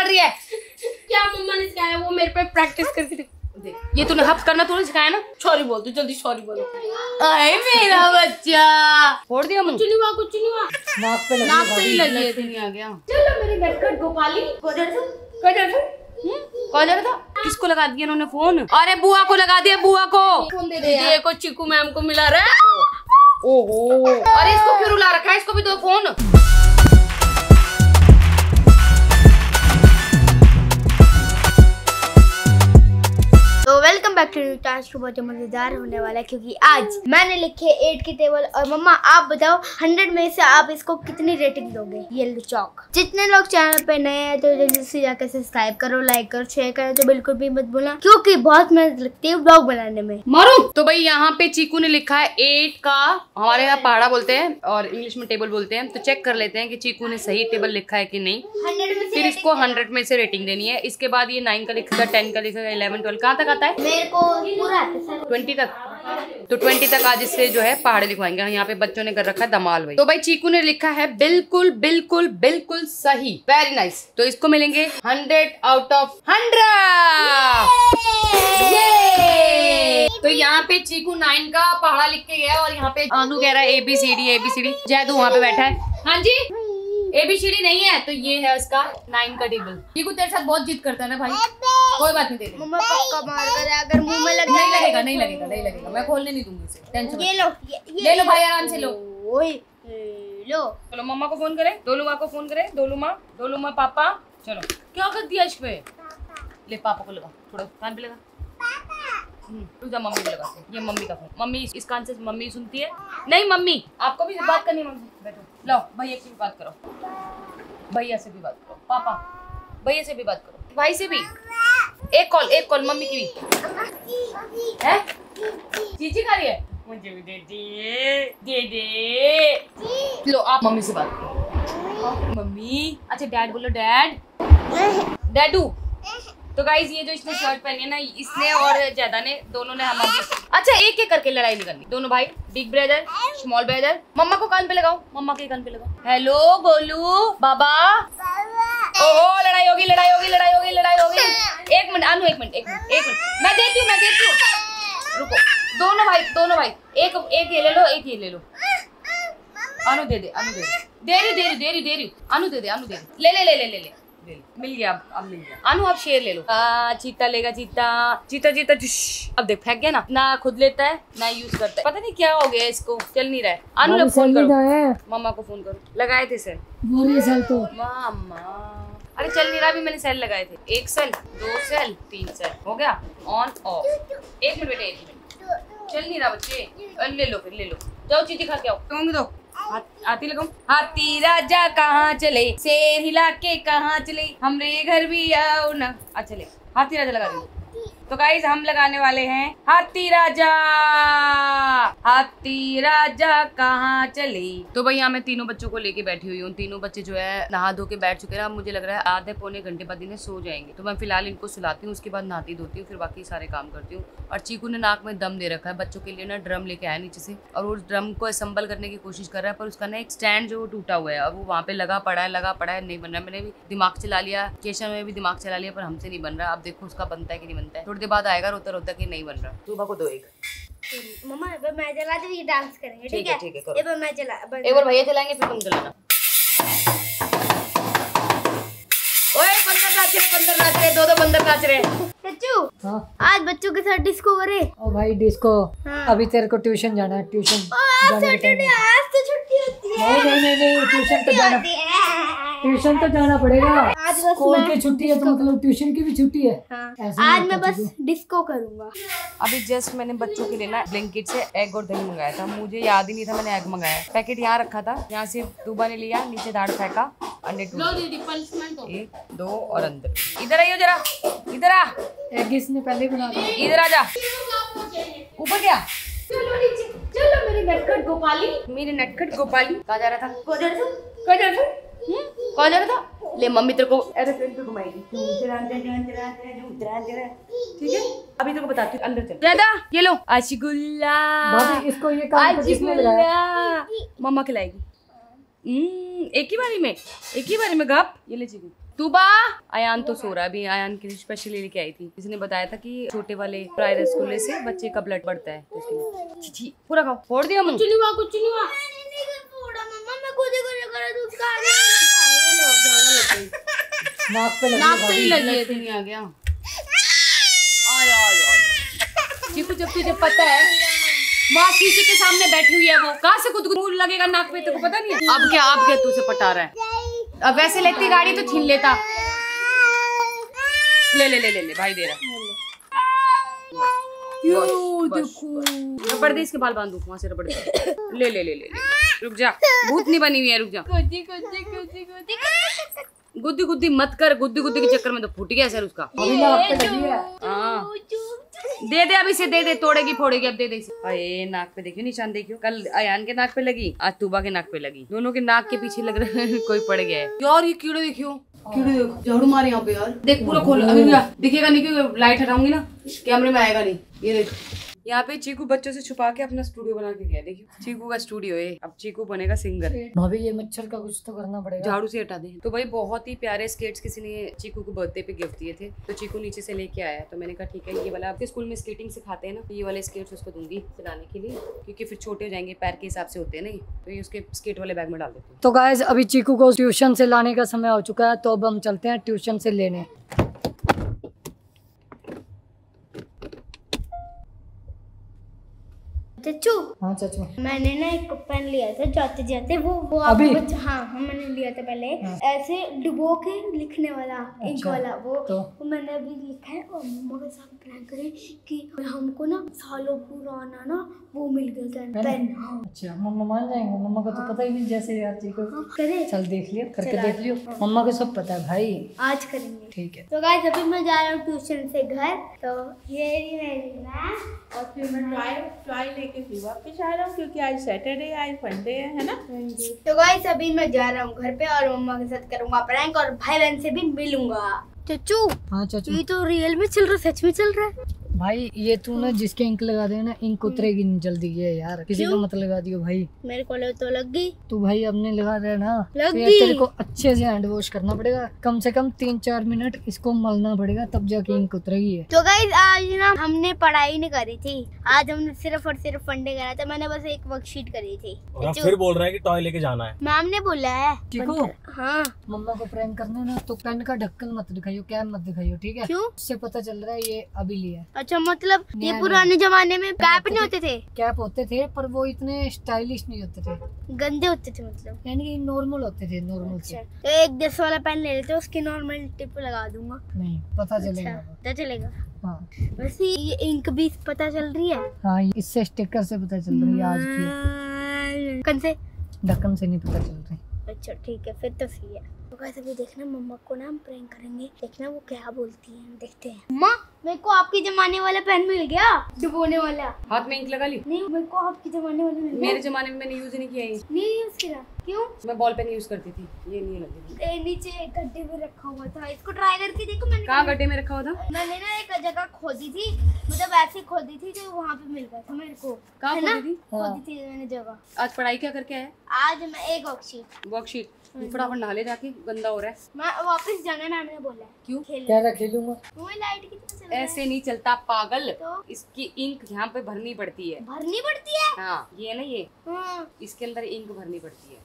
कर रही है? क्या मम्मा ने सिखाया? वो मेरे पे प्रैक्टिस करके देख। ये तूने हफ्स करना तूने सिखाया ना? सॉरी बोल, तू जल्दी सॉरी बोलो। आए मेरा बच्चा, फोड़ दिया मुंह। कुछ नहीं हुआ, कुछ नहीं हुआ। नाक पे लगी है। नहीं आ गया। चलो मेरी नटखट गोपाली, कौन जा रहा था? किसको लगा दिया इन्होंने फोन? अरे बुआ को लगा दिया, बुआ को फोन दे दे। ये को चिकू मैम को मिला रहा है। ओहो, अरे इसको क्यों रुला रखा है? इसको भी दो फोन। तो welcome back to new task. बहुत मजेदार होने वाला है क्योंकि आज मैंने लिखे 8 की टेबल। और मम्मा आप बताओ 100 में से आप इसको कितनी रेटिंग दोगे? येलो चौक। जितने लोग चैनल पे नए हैं तो जल्दी से जाकर सब्सक्राइब करो, लाइक करो, शेयर करो तो बिल्कुल भी मत भूलना क्योंकि बहुत मेहनत लगती है ब्लॉग बनाने में। मारो। तो भाई यहाँ पे चीकू ने लिखा है 8 का, हमारे यहाँ पहाड़ा बोलते हैं और इंग्लिश में टेबल बोलते हैं। तो चेक कर लेते हैं कि चीकू ने सही टेबल लिखा है कि नहीं। 100 में फिर इसको 100 में से रेटिंग देनी है। इसके बाद ये 9 का लिखेगा, 10 का लिखेगा, 11, 12 कहाँ तक आता है? मेरे को पूरा आता है 20 तक। तो 20 तक आज इससे जो है पहाड़े लिखवाएंगे। यहाँ पे बच्चों ने कर रखा है धमाल भाई। तो भाई चीकू ने लिखा है बिल्कुल बिल्कुल बिल्कुल सही, वेरी नाइस। तो इसको मिलेंगे 100 आउट ऑफ 100। तो यहाँ पे चीकू 9 का पहाड़ा लिख के गया और यहाँ पे आनू कह रहा है ABCD। जैदू वहाँ पे बैठा है। हाँ जी, ABCD नहीं है तो ये है उसका 9 का टेबल। चीकू तेरे साथ बहुत जिद करता है ना भाई, कोई बात नहीं, दे दे। मम्मा पक्का मार कर अगर मुंह में लग नहीं लगेगा, मैं खोलने नहीं दूंगी इसे, टेंशन ये लो, ले लो भाई, आराम से लो। लो चलो मम्मा को फोन करे, डोलू माँ को फोन करे, डोलू माँ पापा। चलो क्या कर दिया इस पे? ले पापा को लगा, थोड़ा कान पे लगा। तुझा मम्मी को लगा, ये मम्मी का फोन। मम्मी इस कान से मम्मी सुनती है। नहीं मम्मी आपको भी बात करनी है। मम्मी बैठो, लो भैया से भी बात करो, भैया से भी बात करो, पापा भैया से भी बात करो, भाई से भी। एक कॉल मम्मी की भी है। चीची खा रही है, मुझे भी दे दे। लो आप मम्मी से बात करो। मम्मी, अच्छा डैड बोलो, डैडू। तो गाइज ये जो इसने शर्ट पहनी है ना, इसने और ज्यादा ने, दोनों ने हमारी। अच्छा एक एक करके लड़ाई नहीं करनी, दोनों भाई, बिग ब्रदर स्मॉल ब्रदर। मम्मा को कान पे लगाओ, मम्मा के कान पे लगाओ। हेलो गोलू बाबा। ओहो लड़ाई होगी। एक मिनट अनु, एक मिनट मैं देती हूँ। रुको, दोनों भाई एक ये ले लो। अनु दे दे दे रही। अनु दे दे। ले मिल गया। अब मिल गया। अनु आप शेर ले लो। चीता लेगा, चीता। अब देख फेंक गया ना खुद लेता है ना यूज करता है। पता नहीं क्या हो गया इसको, चल नहीं रहा है। अनु ने फोन करो, मम्मा को फोन करो। लगाए थे सेल तो मामा। अरे चल नहीं रहा, अभी मैंने सेल लगाए थे। 1 सेल 2 सेल 3 सेल हो गया ऑन ऑफ। 1 मिनट बेटे, 1 मिनट। चल नहीं रहा बच्चे, ले लो जाओ, चीटी खा के आओ। दो हाथी लगाऊं। हाथी राजा कहाँ चले, शेर हिला के कहाँ चले, हमरे घर भी आओ ना। अच्छा ले, हाथी राजा लगा देंगे। तो गाइस हम लगाने वाले हैं हाथी राजा कहाँ चले। तो भाई यहाँ मैं तीनों बच्चों को लेके बैठी हुई हूँ। तीनों बच्चे जो है नहा धो के बैठ चुके हैं। अब मुझे लग रहा है आधे पौने घंटे बाद इन्हें सो जाएंगे। तो मैं फिलहाल इनको सुलाती हूँ, उसके बाद नहाती धोती हूँ, फिर बाकी सारे काम करती हूँ। और चीकू ने नाक में दम दे रखा है। बच्चों के लिए ना ड्रम लेके आया नीचे से और वो ड्रम को असम्बल करने की कोशिश कर रहा है, पर उसका ना एक स्टैंड जो टूटा हुआ है। अब वो वहाँ पे लगा पड़ा है, नहीं बन रहा। मैंने भी दिमाग चला लिया, केशव में भी दिमाग चला लिया, पर हमसे नहीं बन रहा। अब देखो उसका बनता है कि नहीं बनता है। थोड़ी देर बाद आएगा रोता कि नहीं बन रहा। सुबह को दो एक मम्मा मैं चला दूँ, ये डांस करेंगे। ठीक है करो। एक बार मैं चला, एक बार भैया चलाएंगे फिर तुम चलाना। ओए बंदर नाच रहे, दो बंदर नाच रहे। चच्चू हाँ? आज बच्चों के साथ डिस्को करे। ओ भाई डिस्को। हाँ। अभी तेरे को ट्यूशन जाना है, ट्यूशन सैटरडे आज तो छुट्टी होती है। नहीं ट्यूशन तो जाना पड़ेगा। आज बस स्कूल की छुट्टी है तो मतलब ट्यूशन की भी छुट्टी है। हाँ। ऐसे आज नहीं मैं होता बस डिस्को करूंगा। अभी जस्ट मैंने बच्चों के लिए ना ब्लिंकिट से एग और दही मंगाया था। मुझे याद ही नहीं था मैंने एग मंगाया। पैकेट यहाँ रखा था, यहाँ से दूबा ने लिया, नीचे दाढ़ फेंका, अंडे टूट 1 2 और अंदर। इधर आइयो जरा, इधर आ। एग इसने पहले बना दिया। इधर आ जा। ऊपर क्या? चलो मेरी नटखट गोपाली। कहाँ जा रहा था? कौन जा रहा था? ले मम्मी तेरे को एरोप्लेन पे घुमाएगी। ठीक है, अभी तेरे को बताती हूँ। अंदर चल दादा, ये लो आशिकुल्ला। भाभी इसको ये काम किसने लगाया? मम्मा खिलाएगी। एक ही बारी में गप। ये ले चीकू। तूबा, आयान तो सो रहा है अभी। आयान के लिए स्पेशली लेके आई थी। किसी ने बताया था कि छोटे वाले प्राइवेट स्कूल से बच्चे का ब्लड बढ़ता है, तो इसके लिए छी पूरा खाओ। फोड़ दिया मुंह। कुछ नहीं हुआ। मम्मा मैं खुद ही कर दूध का नाक पे ही लगी है। नहीं आ गया। चीकू, जब तुझे पता है माँ शीशे के सामने बैठी हुई है, वो कहाँ से खुद को लगेगा नाक पे? तेरे को पता नहीं है? अब क्या तुझसे पटा रहा है? अब वैसे लेती गाड़ी तो छीन लेता। ले भाई दे रहा। देखो रबड़ दे, इसके बाल बांधू वहां से रबड़ दे। ले रुक जा, भूत नहीं बनी हुई है, रुक जा। गुद्दी मत कर। गुद्दी के चक्कर में तो फूट गया सर उसका। हाँ दे अभी से दे, तोड़ेगी फोड़ेगी। अब दे इसे। अरे नाक पे देखियो निशान, देखियो। कल अयान के नाक पे लगी, आज तूबा के नाक पे लगी। दोनों के नाक के पीछे लग रहा है कोई पड़ गया है यार। ये कीड़े देखियो, कीड़े झाड़ू मारे यहाँ पे यार। देख पूरा खोल। अभी दिखेगा नहीं क्योंकि लाइट हटाऊंगी ना, कैमरे में आएगा नहीं। ये देख, यहाँ पे चीकू बच्चों से छुपा के अपना स्टूडियो बना के गया। देखिए चीकू का स्टूडियो है। अब चीकू बनेगा सिंगर। भाभी ये मच्छर का कुछ तो करना पड़ेगा। झाड़ू से हटा दे। तो भाई बहुत ही प्यारे स्केट्स किसी ने चीकू को बर्थडे पे गिफ्ट दिए थे, तो चीकू नीचे से लेके आया। तो मैंने कहा ठीक है, ये वाला आपके स्कूल में स्केटिंग सिखाते हैं ना, तो ये वाले स्केट्स उसको दूंगी चलाने के लिए, क्योंकि फिर छोटे हो जाएंगे, पैर के हिसाब से होते हैं नहीं, तो ये उसके स्केट वाले बैग में डाल देते हैं। तो गाइस अभी चीकू को ट्यूशन से लाने का समय हो चुका है, तो अब हम चलते हैं ट्यूशन से लेने। चच्चू, हाँ चाचू, मैंने ना एक पेन लिया था जाते जाते, वो अभी? हाँ मैंने लिया था पहले। ऐसे डुबो के लिखने वाला, इंक वाला, वो मैंने अभी लिखा है। और मम्मा के साथ प्रैंक करें कि हमको ना सालों पुराना ना वो मिल गया था पेन। हाँ। अच्छा मम्मा मान जाएंगे? मम्मा को तो पता ही नहीं जैसे यार चीकू। करे चल देख लियो, करके देख लियो। मम्मा को सब पता है भाई, आज करेंगे। ठीक है। तो गाइस अभी मैं जा रहा हूँ ट्यूशन से घर, तो ये मेरी मैम, और फिर मैं ट्राई लेके फिर वापस आ रहा हूँ, क्योंकि आज सैटरडे, आज फंडे है ना। तो गाइस अभी मैं जा रहा हूँ घर पे और मम्मा के साथ करूँगा प्रैंक और भाई बहन से भी मिलूंगा। चच्चू, हाँ चाचू, ये तो रियल में चल रहा है, सच में चल रहा है भाई। ये तू ना जिसके इंक लगा दे ना, इंक उतरेगी नहीं जल्दी। ये यार किसी को मत लगा दियो भाई। मेरे को तो लग गई। तू भाई अपने लगा रहे ना, लग तो गई। तेरे को अच्छे से हैंड वॉश करना पड़ेगा, कम से कम 3-4 मिनट इसको मलना पड़ेगा, तब जाके इंक उतरेगी। तो गाइस आज ना हमने पढ़ाई नहीं करी थी, आज हमने सिर्फ और सिर्फ फंडे करा था। मैंने बस एक वर्कशीट करी थी। और फिर बोल रहा है कि टॉय लेके जाना है। मैम ने बोला है। चीकू, हाँ मम्मा को प्रैंक करना ना, तो पेन का ढक्कन मत दिखाइयो, कैप मत दिखाइयो, ठीक है? क्यों? उससे पता चल रहा है ये अभी लिया है। अच्छा, मतलब ये पुराने जमाने में कैप नहीं होते थे? कैप होते थे पर वो इतने स्टाइलिश नहीं होते थे, गंदे होते थे मतलब, यानी कि नॉर्मल होते थे, नॉर्मल से। तो एक 10 वाला पेन ले लेते, उसकी नॉर्मल टिप लगा दूंगा। नहीं पता चलेगा। अच्छा, पता चलेगा। हाँ वैसे ये इंक भी पता चल रही है। हाँ, इससे स्टिकर से पता चल रही है आज की, ढक्कन से? ढक्कन से नहीं पता चल रही। अच्छा ठीक है, फिर तो सही है। तो कैसे भी देखना, मम्मा को ना हम प्रैंक करेंगे, देखना वो क्या बोलती है, देखते हैं। मम्मा, मेरे को आपके जमाने वाला पेन मिल गया, डुबोने वाला। हाथ में इंक लगा ली? नहीं, मेरे को आपके जमाने वाला मिल गया। मेरे जमाने में मैंने यूज नहीं किया ये। नहीं यूज किया? क्यों? मैं बॉल पेन यूज करती थी, ये नहीं लगी। नीचे एक गड्ढे में रखा हुआ था, इसको ट्राई करके देखो। मैंने कहाँ गड्ढे में रखा हुआ था? मैंने ना एक जगह खोदी थी, मतलब ऐसे खोदी थी, तो वहाँ पे मिल गया था मेरे को। कहाँ है ना? खोदी थी? खोदी थी मैंने जगह। आज पढ़ाई क्या करके आया? आज मैं एक वर्कशीट। फटाफट नहा ले जाके, गंदा हो रहा है। मैं वापस जाना, मैम ने बोला है। क्यों? क्या रहा, खेलूंगा? तुम्हें लाइट कितना चल रहा है? ऐसे नहीं चलता पागल, तो? इसकी इंक यहाँ पे भरनी पड़ती है। भरनी पड़ती है? हाँ ये ना, ये हाँ। इसके अंदर इंक भरनी पड़ती है।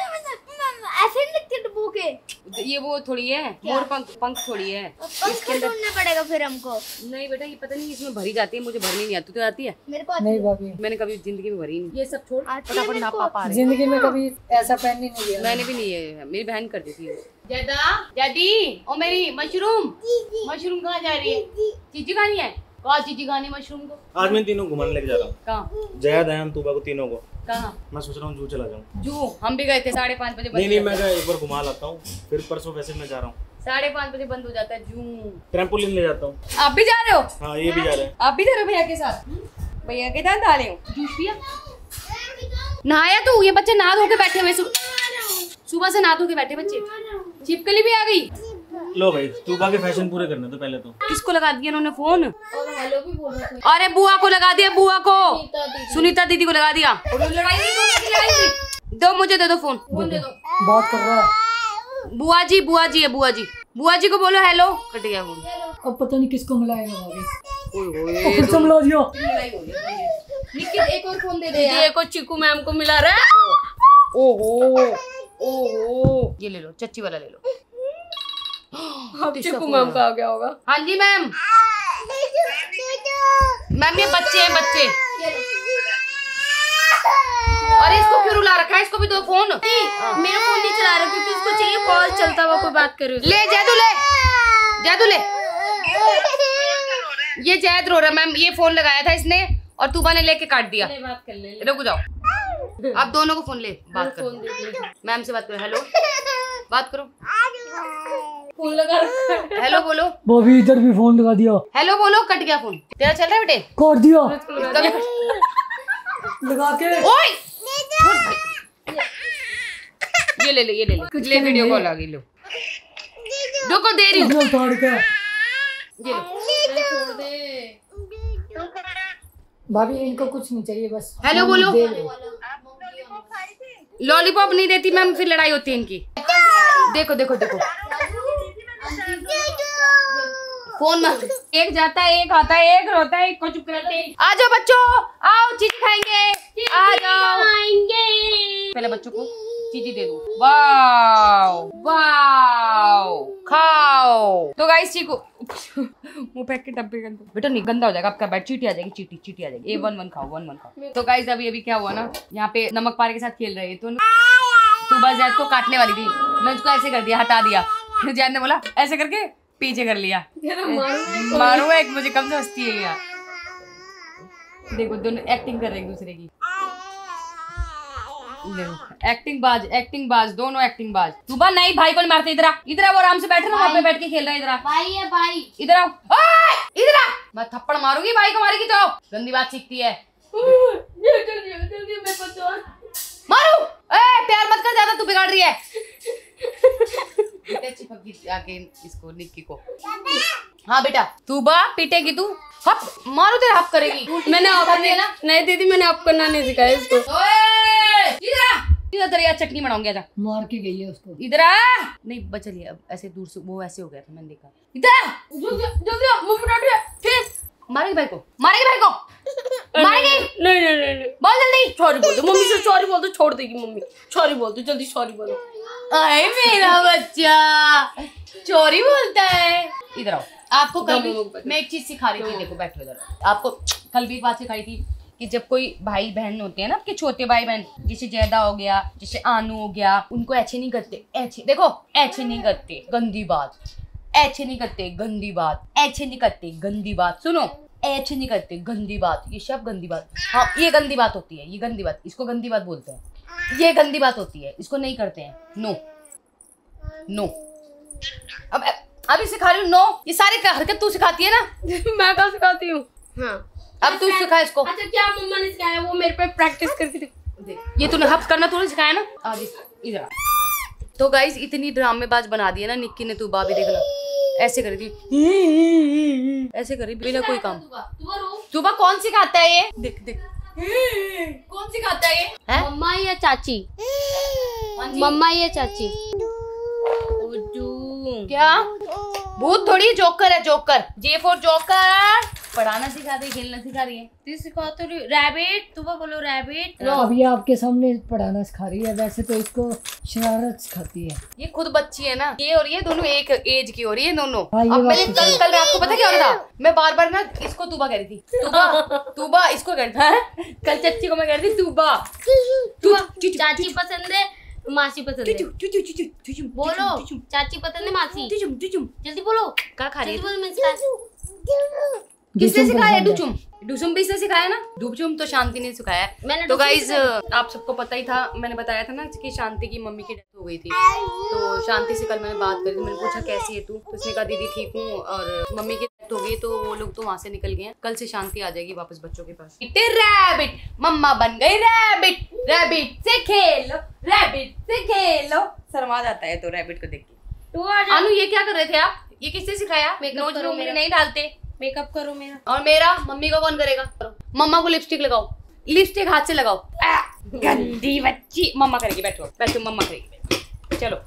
ऐसे नहीं लगती डुबो के। ये वो थोड़ी है, मोर पंख थोड़ी है इसके अंदर। ढूंढना पड़ेगा फिर हमको। नहीं बेटा, ये पता नहीं इसमें भरी जाती है, मुझे भरनी नहीं आती। तो आती है? मेरे को नहीं भाभी, मैंने कभी जिंदगी में भरी नहीं। ये सब छोड़, आती है फटाफट मेरे ना को। पापा आ रहे हैं। जिंदगी में कभी ऐसा पेन ही नहीं लिया मैंने भी नहीं है, मेरी बहन करती थी। दादी ओ मेरी मशरूम कहाँ जा रही है? चीजी खानी है? कहाँ चीजी खानी मशरूम को? आज मैं तीनों घुमाने लेके जा रहा हूँ। कहाँ? जया, दयान, तूबा को, तीनों को। कहाँ? मैं सोच रहा हूँ जू चला जाऊँ। जू हम भी गए थे, 5:30 बजे। नहीं मैं एक बार घुमा लाता हूँ, फिर परसों वैसे मैं जा रहा हूँ। 5:30 बजे बंद हो जाता है जू। ट्रैम्पोलिन ले जाता हूँ। आप भी जा रहे हो? हाँ ये भी जा रहे हैं। आप भी जा रहे हो भैया के साथ? भैया के साथ आ रहे हो? जूस पिया? नहाया तू? ये बच्चे नहा धो के बैठे हुए, सुबह से नहा धो के बैठे बच्चे। छिपकली भी आ गई। लो भाई, तूबा के फैशन पूरे करने तो पहले तो। किसको लगा दिया इन्होंने फोन? और हेलो भी बोल रहे थे। अरे बुआ को लगा दिया, बुआ को, सुनीता दीदी। सुनीता दीदी को लगा दिया। और लड़ाई नहीं, दोनों की लड़ाई हुई। दो मुझे दे दो फोन दे दो। बात कर रहा है। बुआ जी है बुआ जी को बोलो हेलो। कट गया फोन। अब पता नहीं किसको मिलाएगा भाभी। ओए फिर से मिला दिया। निकी एक और फोन दे दे यार। एक और चिकू मैम को मिला रहा है। ओहो ये ले लो, चच्ची वाला ले लो। अब चिकू मैम का आ गया होगा। हाँ जी मैम। मैम ये बच्चे हैं बच्चे। अरे इसको क्यों रुला रखा है? इसको भी दो फोन। मेरा फोन नहीं चला रहा क्योंकि उसको चाहिए कॉल चलता हुआ कोई बात करे। ले जैदू ले। ये जैद रो रहा मैम, ये फोन लगाया था इसने और तूबा ने लेके काट दिया। बात कर ले। रुक जाओ, आप दोनों को फोन ले बात करो। मैम से बात करो। हेलो बात करो। फोन लगा रखा है। हेलो बोलो। भाभी इधर भी फोन लगा दिया। हेलो बोलो। कट गया फोन। तेरा चल रहा है बेटे? काट दिया कभी लगा के। ओए ये ले ले वीडियो कॉल आ गई। लो रुको दे रही हूँ। फाड़ के ये लो। छोड़ दे। भाभी इनको कुछ नहीं चाहिए बस। हेलो बोलो। दे दो। लॉलीपॉप नहीं देती मैम, फिर लड़ाई होती है इनकी। देखो फोन मत। एक जाता है, एक आता है, एक रोता है, एक को चुप कराते हैं। आ जाओ बच्चों, आओ चीज़ खाएंगे। आ जाओ पहले बच्चों को चीज़ी दे दो। वाओ खाओ। तो गाइस चीकू मुंह फेंक के डब्बे कर दो बेटा, नहीं गंदा हो जाएगा आपका बैट। चीटी आ जाएगी, चीटी आ जाएगी। 1-1 खाओ, 1-1 खाओ। तो गाइस अभी क्या हुआ ना, यहाँ पे नमक पारे के साथ खेल रहे हैं तो बस जैद को काटने वाली थी, मैं उसको ऐसे कर दिया, हटा दिया। फिर जैद ने बोला ऐसे करके पीछे कर लिया। मारो एक, मुझे कम समझती है यार। देखो दोनों एक्टिंग कर रहे हैं एक दूसरे की। एक्टिंग बाज दोनों एक्टिंग बाज। सुबह नहीं भाई को नहीं मारते। इधर आ वो आराम से बैठे ना, वहाँ पे बैठ के खेल रहा है। इधर भाई है भाई। इधर आओ। इधर आ, मैं थप्पड़ मारूंगी भाई को। मारेगी तो गंदी बात सीखती है। मारू प्यार मत कर ज्यादा, तू बिगाड़ रही है। चिपक गई आके इसको निक्की को। हाँ बेटा तू बा पीटेगी तू। हप मारो तेरे हप करेगी। मैंने आप दिया ना। नहीं दीदी मैंने आप करना नहीं सिखाया इसको। इधर यार चटनी बनाऊंगी। आजा मार के गई है उसको। इधर आ। नहीं बचा लिया अब, ऐसे दूर से वो ऐसे हो गया था, मैंने देखा। इधर जल्दी मारेगी भाई को। मारेगी नहीं बोल जल्दी। सॉरी बोल दो मम्मी से। सॉरी बोल दो, छोड़ देगी मम्मी। सॉरी बोल दो जल्दी, सॉरी बोलो। अरे मेरा बच्चा चोरी बोलता है। इधर आओ। आपको कल मैं एक चीज सिखा रही थी। देखो बैठो इधर। आपको कल भी बात सिखाई थी कि जब कोई भाई बहन होते हैं ना, आपके छोटे भाई बहन, जैसे जैदा हो गया, जैसे आनू हो गया, उनको ऐसे नहीं करते। ऐसे देखो, ऐसे नहीं करते, गंदी बात। ऐसे नहीं करते, गंदी बात। ऐसे नहीं करते, गंदी बात। सुनो, ऐसे नहीं करते, गंदी बात। ये शब्द गंदी बात। हाँ ये गंदी बात होती है, ये गंदी बात। इसको गंदी बात बोलते हैं। ये गंदी बात होती है, इसको नहीं करते हैं। नो अब अभी सिखा रही हूँ। नो ये सारी हरकत तू सिखाती है ना। मैं कहाँ सिखाती हूँ? हाँ अब तू सिखा इसको। अच्छा क्या मम्मा ने सिखाया? वो मेरे पे प्रैक्टिस करके देख। ये तूने हफ करना तूने सिखाया ना। आज इधर। तो गाइस इतनी ड्रामेबाज बना दी है ना निक्की ने। तू बाबी देखना ऐसे करेगी, ऐसे करेगी बिना कोई काम। सुबह कौन सिखाता है ये? देख कौन सिखाता है ये? मम्मा या चाची? मम्मा या चाची? क्या भूत थोड़ी जोकर है। Joker J for joker. पढ़ाना सिखा रही, खेलना सिखा रही है। तू सिखा तो रही। रैबिट तू बोलो रैबिट। अब ये आपके सामने पढ़ाना सिखा रही है, वैसे तो इसको शरारत सिखाती है। ये खुद बच्ची है ना, ये और ये दोनों एक एज की हो रही है दोनों। हाँ, ये अब बात मैंने तो कल रात को पता क्या हो रहा था, मैं बार बार ना इसको तूबा कह रही थी। तूबा इसको कह रही थी। कल चच्ची को मैं कह रही थी तूबा। चाची पसंद है, मासी पसंद है। बोलो चाची पसंद है, मासी। जल्दी बोलो। क्या खा रही है? किसने सिखाया? डुचुम। डुचुम भी इसने सिखाया ना। डुचुम तो शांति ने सिखाया। मैंने तो गाइज आप सबको पता ही था, मैंने बताया था ना कि शांति की मम्मी की डेथ हो गई थी। तो शांति से कल मैंने बात करी थी। मैंने पूछा कैसी है तू, तो उसने कहा दीदी ठीक हूँ, और मम्मी की डेथ हो गई तो वो लोग तो वहाँ से निकल गए हैं। कल से शांति आ जाएगी वापस बच्चों के पास। रैबिट मम्मा बन गई रैबिट। रैबिट से खेलो, रैबिट से खेलो। शर्मा जाता है तो रैबिट को देख के। अनु ये क्या कर रहे थे आप? ये किसने सिखाया? नोज में उंगली नहीं डालते। मेकअप करो मेरा। और मेरा मम्मी को कौन करेगा? मम्मा को लिपस्टिक लगाओ, लिपस्टिक हाथ से लगाओ। गंदी बच्ची। मम्मा करेगी, बैठो बैठो, मम्मा करेगी, चलो।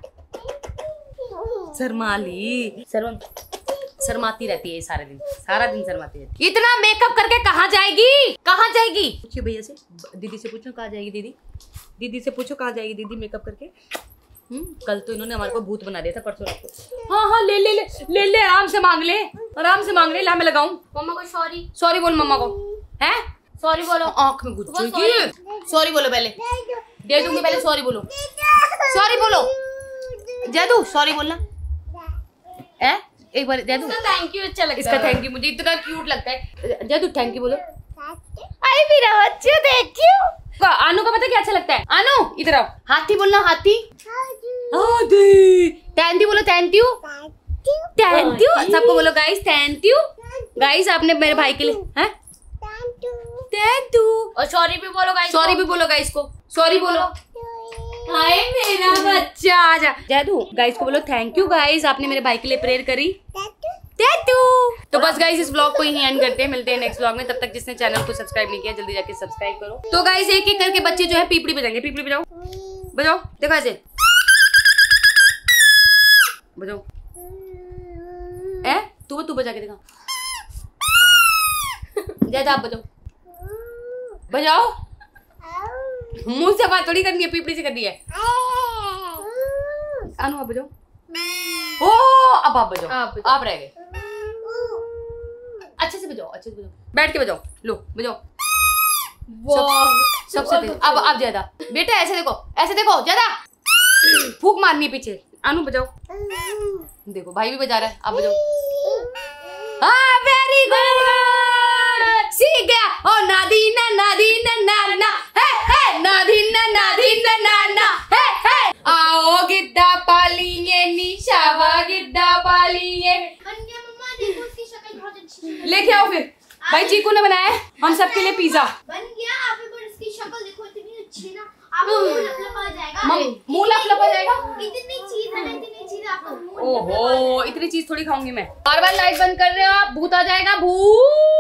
शर्माली, शर्माती रहती है सारा दिन शर्माती रहती है। इतना मेकअप करके कहाँ जाएगी, कहाँ जाएगी? पूछिए भैया से, दीदी से पूछो कहाँ जाएगी दीदी, दीदी से पूछो कहाँ जाएगी दीदी मेकअप करके। कल तो इन्होंने हमारे को भूत बना दिया था, परसों रात को। हाँ हाँ, ले ले ले ले ले, आराम से मांग ले, आराम से मांग ले। ला मैं लगाऊं? मम्मा को सॉरी, सॉरी बोल मम्मा को, है सॉरी बोलो। आँख में घुस जाएगी। सॉरी बोलो पहले, दे दूंगी पहले, सॉरी बोलो, सॉरी बोलो जैदू, सॉरी बोलना है एक बार। जैदू थैंक यू अच्छा लगता इसका थैंक यू मुझे इतना क्यूट लगता है। जैदू थैंक यू बोलो। आई मेरा बच्चा, थैंक यू। आनू का पता क्या अच्छा लगता है? आनू इधर आओ, हाथी बोलना, हाथी हाथी। थैंक यू बोलो, थैंक यू, थैंक यू सबको बोलो गाइस, थैंक यू गाइस, आपने मेरे भाई के लिए हैं, थैंक यू। और सॉरी भी बोलो गाइस, सॉरी भी बोलो गाइस को, सॉरी बोलो। हाय मेरा बच्चा, आजा। जैदू गाइस को बोलो थैंक यू गाइस, आपने मेरे भाई के लिए प्रेयर करी, थैंक यू। तो बस गाइस इस ब्लॉग को यहीं एंड करते हैं, मिलते हैं नेक्स्ट ब्लॉग में। तब तक जिसने चैनल को सब्सक्राइब नहीं किया जल्दी जाके सब्सक्राइब करो। तो गाइस एक एक करके बच्चे जो है पीपड़ी बजाएंगे, पीपड़ी बजाओ, बजाओ, देखो ऐसे बजाओ। तू बजा के दिखा। जैदा आप बजाओ, बजाओ, मुंह से बात थोड़ी करनी है, पीपड़ी से करनी है। अनु आप बजाओ। ओ अब आप बजाओ, आप रह गए। अच्छे से बजाओ, अच्छे से बजाओ, बैठ के बजाओ, लो बजाओ। सबसे तेज अब आप ज्यादा बेटा, ऐसे देखो, ऐसे देखो, ज्यादा फूक मारनी है पीछे। अनु बजाओ, देखो भाई भी बजा रहा है, आप बजाओ। हाँ वेरी गुड, सीख गया। ओ नादीना नादीना नाना, हे नादीना नादीना नाना, हे आओ गिद्दा पालिए निशावा गिद्दा पालिए। मम्मा देखो उसकी शक्ल बहुत अच्छी है। लेके आओ फिर, भाई चीकू ने बनाया है हम सबके लिए पिज्जा। बन गया। आप एक बार इसकी शक्ल देखो, इतनी अच्छी है ना, आपका मुंह लप-लप आ जाएगा। मुंह लप-लप आ जाएगा। इतनी चीज है ना, इतनी चीज आपका मुंह। ओहो इतनी चीज थोड़ी खाऊंगी मैं। बार बार लाइट बंद कर रहे हो आप, भूत आ जाएगा, भूत।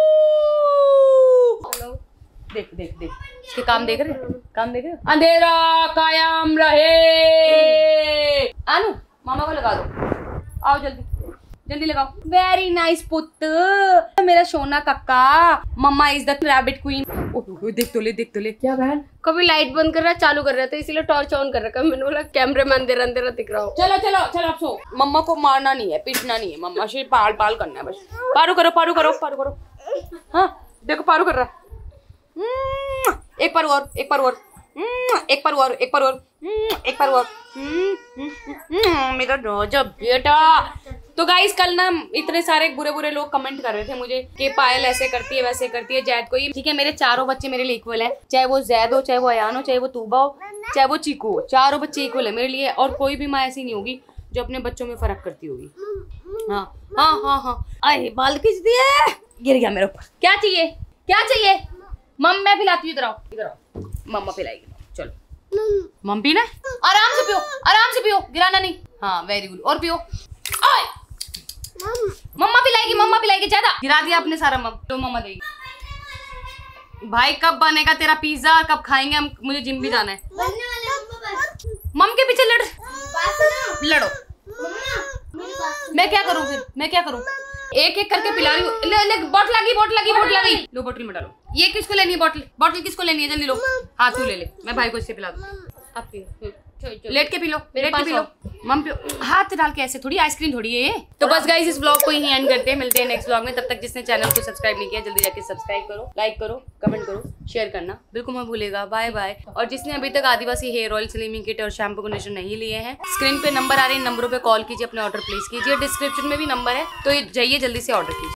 देख देख देख इसके काम देख रहे, काम देख रहे। अंधेरा कायम रहे। अनु मामा को लगा दो, आओ जल्दी जल्दी लगाओ। वेरी नाइस पुत्र, मेरा सोना कक्का। Mama is the rabbit queen. देख तो ले, देख तो ले। क्या बहन? कभी लाइट बंद कर रहा है, चालू कर रहा था, इसीलिए टॉर्च ऑन कर रखा है। मैंने बोला कैमरे में अंधेरा अंधेरा दिख रहा हो। चलो चलो चलो आप सो। मम्मा को मारना नहीं है, पीटना नहीं है, मम्मा से पाल पाल करना है बस। पारू करो, पारू करो, पारू करो। हाँ देखो पारू कर रहा। एक पारू और, एक पारू और, एक पारू और, एक पारू और, एक पारू और। मेरा रोजा बेटा। तो गाइस कल ना इतने सारे बुरे बुरे लोग कमेंट कर रहे थे मुझे कि पायल ऐसे करती है वैसे करती है जैद को। ये ठीक है, मेरे चारों बच्चे मेरे लिए इक्वल है, चाहे वो जैद हो, चाहे वो अयान हो, चाहे वो तूबा हो, चाहे वो चीकू हो, चारों बच्चे इक्वल है मेरे लिए। और कोई भी माँ ऐसी नहीं होगी जो अपने बच्चों में फर्क करती होगी। हाँ हाँ हाँ हाँ, अरे बाल खींच दिए, गिर गया मेरे ऊपर। क्या चाहिए, क्या चाहिए? मम मैं पिलाती हूँ, इधर आओ, इधर आओ, मम्मा पिलाएगी, चलो। मम पीना, आराम से पियो, आराम से पियो, गिराना नहीं। हाँ वेरी गुड, और पियो। मम्मा पिलाएगी, मम्मा पिलाएगी। ज्यादा गिरा दिया आपने सारा। मम तो मम्मा देगी। भाई कब बनेगा तेरा पिज्जा, कब खाएंगे हम? मुझे जिम भी जाना है। बनने वाला है मम्मा, बस मम के पीछे लड़, बात लड़ो। मम्मा मेरी बात। मैं क्या करूँ फिर, मैं क्या करूँ? एक एक करके पिला रही हूँ। ले ले, बोतल लगी, बोतल लगी, बोतल लगी। लो बोतल में डालो। ये किसको लेनी है बोतल? बोतल किसको लेनी है? जल्दी लो। हाँ तू ले ले, मैं भाई को इससे पिला दूँ। आप पियो, लेट के पी लो, लेट के पी लो। मम पियो, हाथ डाल के ऐसे थोड़ी, आइसक्रीम थोड़ी है ये। तो बस गाइस इस ब्लॉग को यहीं एंड करते हैं, मिलते हैं नेक्स्ट ब्लॉग में। तब तक जिसने चैनल को सब्सक्राइब नहीं किया जल्दी जाके सब्सक्राइब करो, लाइक करो, कमेंट करो, शेयर करना बिल्कुल मत भूलेगा। Bye bye. और जिसने अभी तक Adivasi hair oil, slimming kit और शैम्पू कंडीशनर नहीं लिए हैं, स्क्रीन पे नंबर आ रहे हैं, नंबरों पे कॉल कीजिए, अपने ऑर्डर प्लेस कीजिए। डिस्क्रिप्शन में भी नंबर है, तो जाइए जल्दी से ऑर्डर कीजिए।